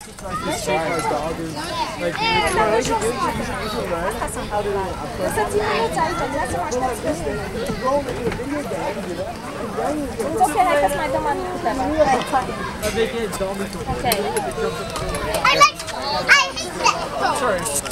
Like this car dog is like you should learn how to I hate that.